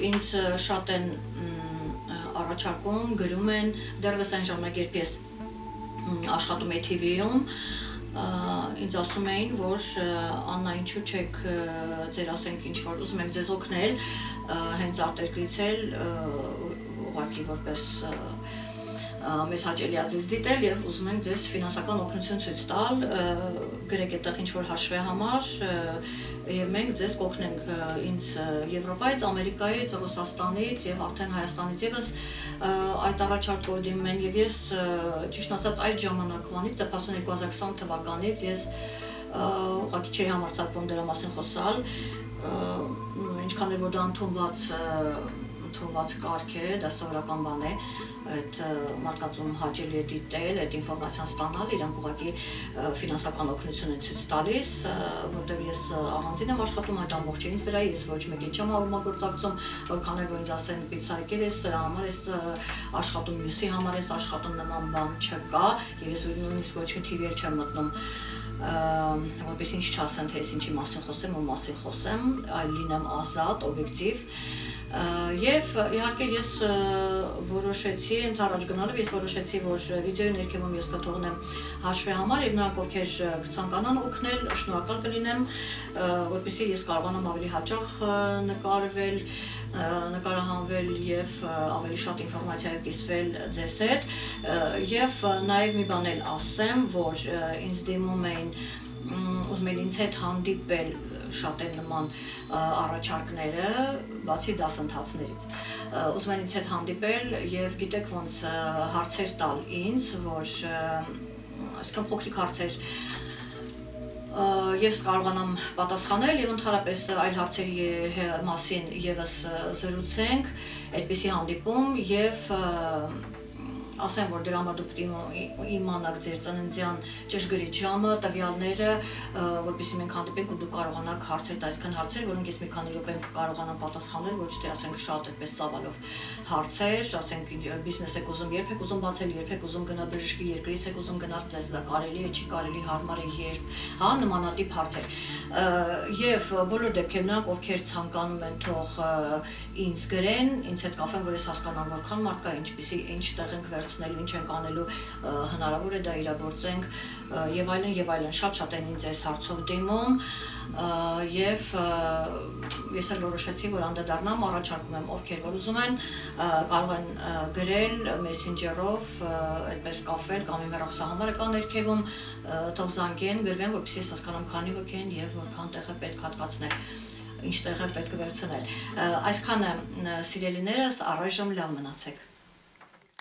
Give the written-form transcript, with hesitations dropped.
ինձ շատ են առաջարկում, գրում են, դեռևս այն ժամանակ, երբ ես աշխատում էի TV-ում, ինձ ասում էին, որ Աննա, ինչու չեք ձեր ասենք ինչ-որ ուզում եք ձեզ օգնել, հենց արտերկրից էլ ուղղակի որպես մեզ հաճելի է ձեզ դիտել և ուզում ենք ձեզ ֆինանսական օգնություն ցույց տալ, գրեք այդտեղ ինչ-որ հաշվի համար և մենք ձեզ կօգնենք ինձ Եվրոպայից, Ամերիկայից, Ռուսաստանից և արդեն Հայաստանից ևս այդ առաջարկը դիմում են և ես ճիշտ ասած այդ ժամանակվանից, դեպասուն 2020 թվականից ես ուղղակի չէի համարձակվում դրա մասին խոսալ, ինչքան էլ որ դա ընդունված կարգ է, դա սովորական բան է, այդ մարդկանցում հաճելի է դիտել, այդ ինֆորմացիան ստանալ, իրանք ուղղակի ֆինանսական օգնություն են ցույց տալիս, որտեղ ես առանձին եմ աշխատում այդ ամբողջը ինձ վրա, ես ոչ մեկին չեմ համագործակցում, որքան էլ որ ինձ ասեն պիցայկեր ես, սրա համար ես աշխատում, մյուսի համար ես աշխատում, նման բան չկա, եւ ես նույնիսկ ոչ մի TV-ել չեմ մտնում, որպես ինչ չասեն, թե ես ինչի մասին խոսեմ, ու մասին խոսեմ, այլ լինեմ ազատ, օբյեկտիվ Եվ իհարկե ես որոշեցի, ընդառաջ գնալով ես որոշեցի, որ վիդեոյի ներքևում ես կթողնեմ հաշվի համար և նրանք ովքեր կցանկանան օգնել, շնորհակալ կլինեմ, որպեսզի ես կարողանամ ավելի հաճախ նկարահանվել և ավելի շատ ինֆորմացիայով կիսվել ձեզ հետ և նաև մի բան էլ ասեմ, որ ինձ դիմում էին ուզում են ինձ հետ հանդիպել շատ են նման առաջարկները, բացի դասընթացներից, ուզում են ինձ հետ հանդիպել և գիտեք ոնց հարցեր տալ ինձ, որ այսքան փոքրիկ հարցեր ես կարողանամ պատասխանել և ընդհանրապես այլ հարցերի մասին ևս զրուցենք, այդպիսի հանդիպում և ասեմ, որ դրա համար դուք պետք է իմանաք ձեր ծննդյան ճշգրիտ ժամը, տվյալները, որպեսզի մենք հանդիպենք ու դուք կարողանաք հարցեր տալ, այսքան հարցեր, որոնք ես մի քանի րոպեում կկարողանամ պատասխանել, ոչ թե ասենք շատ այդպես ծավալով հարցեր, ասենք բիզնես եք ուզում, երբ եք ուզում բացել, երբ եք ուզում գնալ բժշկի, երկրից եք ուզում գնալ, ձեզ դա կարելի է, չի կարելի, հարմար է, երբ, հա, նմանատիպ հարցեր։ Եվ բոլոր դեպքերում նրանք, ովքեր ցանկանում են, թող ինձ գրեն, ինձ հետ կապեն, որ ես հասկանամ որքան մարդ կա, ինչ տեղ ենք վերցնելու, ինչ ենք անելու, հնարավոր է դա իրագործենք եւ այլն, շատ են ինձ այս հարցով դիմում եւ ես էլ որոշեցի, որ անդրադառնամ, առաջարկում եմ, ովքեր որ ուզում են, կարող են գրել Messenger-ով, այդպես կապվել կամ իմ հեռախոսահամարը կա ներքևում, թող զանգեն, գրվեն, որպեսզի ես հասկանամ քանի հոգ են եւ որքան տեղ է պետք հատկացնել, ինչ տեղ է պետք վերցնել։ Այսքանը սիրելիներս, առայժմ լավ մնացեք։